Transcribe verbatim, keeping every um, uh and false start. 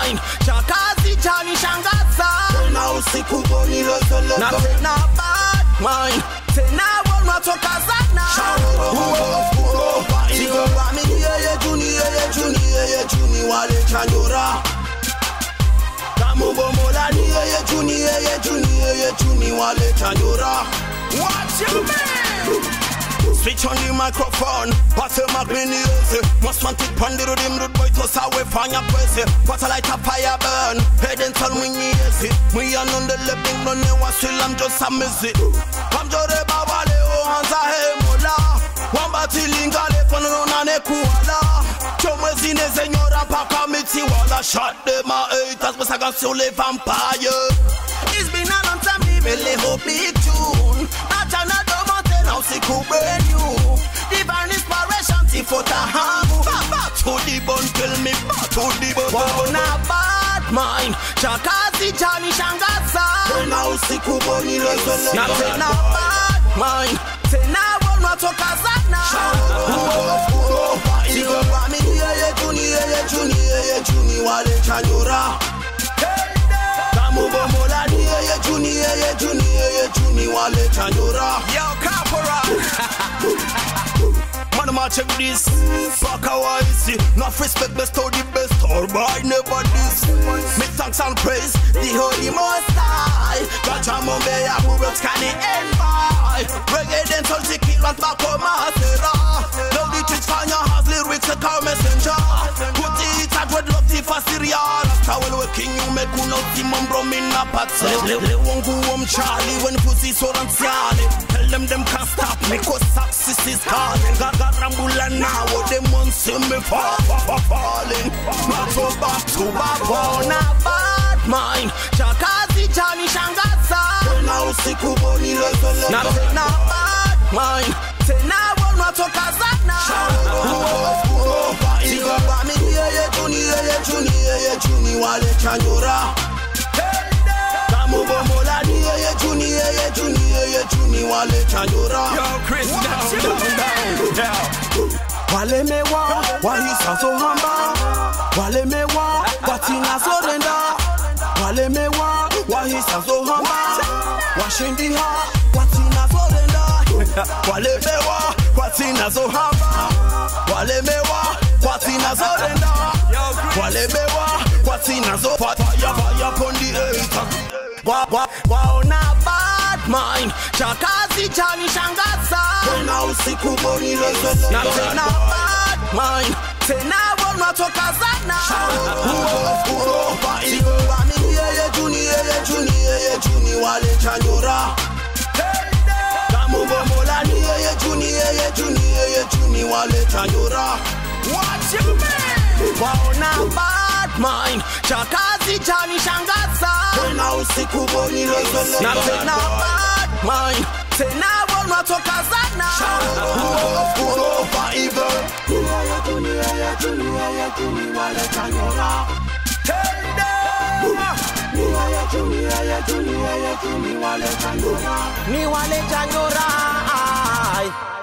mind. Chakazi chani shangaza. Tena usiku boni lozolo. Na tena bad mind. Tena wana toka sana. Sigo wami yeye juni yeye juni yeye juni wale chanyora. Kamu bomola ni yeye juni yeye juni yeye juni wale chanyora. What you mean? Switch on the microphone, pass the mic in the earth. Must want it pon the rhythm, root boy to sawe fire press. What a light a fire burn, head and tell me yes. Me and on the living, no ne was still I'm just a miss it. I'm just a babale, oh hansa he mola. One batilinga le kono ne kuala. Chome zine señora pa kamiti wala. Shot them my eight, as was I got so le vampire. It's been a long time, me really hope big tune. Not another mountain, now see cool brand new. Divine inspiration, tifota hangu. Back to the bone, kill me, back to the bone. Wana bad mind, chakazi chani shangaza. Tena usiku boni lozolo. Na tena bad mind, tena wana toka sana. Sigo wami yeye juni yeye juni yeye juni wale chanyora. Mubomola ni yeye juni yeye juni yeye juni wale chanyora. Yo Capora. Man ma check this. Fuck how I see. Enough respect best to the best. Or by never this. Me thanks and praise the holy most high. Gacha mombe ya bubok skani envy. Reggae den sol sikil want back on masera. Love the church fanya has lyrics a car messenger. Put it at what love the fasirial. Tawel we king you make uno timon bro min na patse. Le wongu um Charlie when pussy so anziale. Tell them them can't stop me cause success is calling. Gaga rambula now them won't see me fall, fall, falling. Not so back to back. Wana bad mind, chakazi chani shangaza. Tena usiku boni lozolo. Na tena bad mind, tena wana toka sana. Sigo wami yeye juni yeye juni yeye juni wale chanyora. Kamu bomola ni yeye juni yeye juni yeye juni wale chanyora. Yo Chris down, down, down, down. Wale mewa, wahisa so hamba. Wale mewa, watina so renda. Wale mewa, wahisa so hamba. Washindi ha, watina so renda. Wale mewa, watina so hamba. Wale mewa, watina so renda. Wale mewa, watina so fire, fire upon the earth. Wana bad mind, chakazi chani shangaza. Tena usiku boni lozolo. Na tena bad mind, tena wana toka sana. Sigo wami yeye juni yeye juni yeye juni wale chanyora. Kamu bomola ni yeye juni yeye juni yeye juni wale chanyora. What you mean? Wana bad mind, chakazi chani shangaza. Tena usiku boni lozolo. Na tena bad mind, tena wana toka sana. Over evil. Yeye juni yeye juni yeye juni wale chanyora. Tell them. Yeye juni yeye juni yeye juni wale chanyora. Ni wale chanyora.